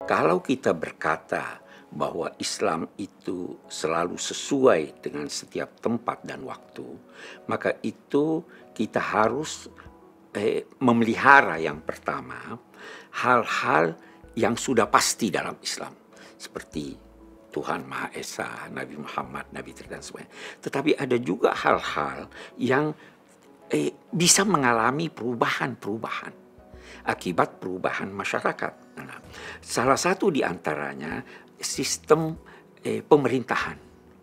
Kalau kita berkata bahwa Islam itu selalu sesuai dengan setiap tempat dan waktu, maka itu kita harus memelihara yang pertama hal-hal yang sudah pasti dalam Islam, seperti Tuhan Maha Esa, Nabi Muhammad, Nabi dan sebagainya. Tetapi ada juga hal-hal yang bisa mengalami perubahan-perubahan akibat perubahan masyarakat. Nah, salah satu di antaranya sistem pemerintahan.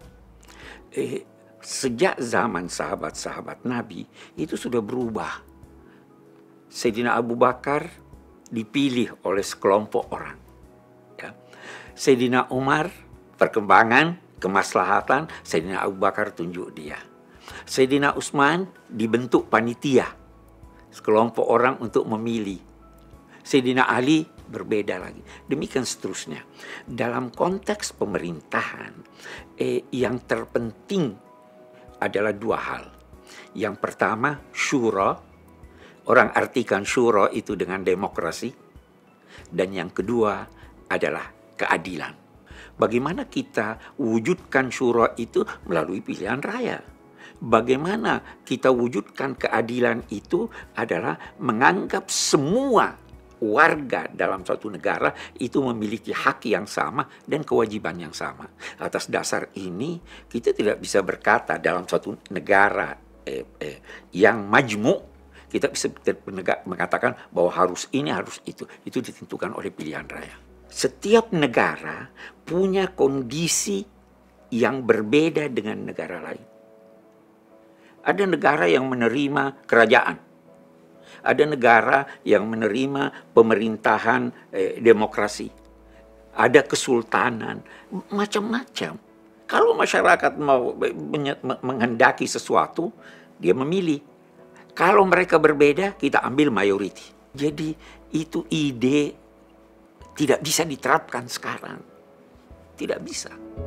Sejak zaman sahabat-sahabat Nabi itu sudah berubah. Sayyidina Abu Bakar dipilih oleh sekelompok orang. Ya. Sayyidina Umar, perkembangan, kemaslahatan, Sayyidina Abu Bakar tunjuk dia. Sayyidina Utsman dibentuk panitia, sekelompok orang untuk memilih. Sayyidina Ali berbeda lagi. Demikian seterusnya. Dalam konteks pemerintahan, yang terpenting adalah dua hal. Yang pertama, syura. Orang artikan syura itu dengan demokrasi. Dan yang kedua adalah keadilan. Bagaimana kita wujudkan syura itu melalui pilihan raya. Bagaimana kita wujudkan keadilan itu adalah menganggap semua warga dalam suatu negara itu memiliki hak yang sama dan kewajiban yang sama. Atas dasar ini kita tidak bisa berkata dalam suatu negara yang majmuk, kita bisa mengatakan bahwa harus ini, harus itu. Itu ditentukan oleh pilihan raya. Setiap negara punya kondisi yang berbeda dengan negara lain. Ada negara yang menerima kerajaan. Ada negara yang menerima pemerintahan demokrasi. Ada kesultanan, macam-macam. Kalau masyarakat mau menghendaki sesuatu, dia memilih. Kalau mereka berbeda, kita ambil mayoriti. Jadi itu ide tidak bisa diterapkan sekarang. Tidak bisa.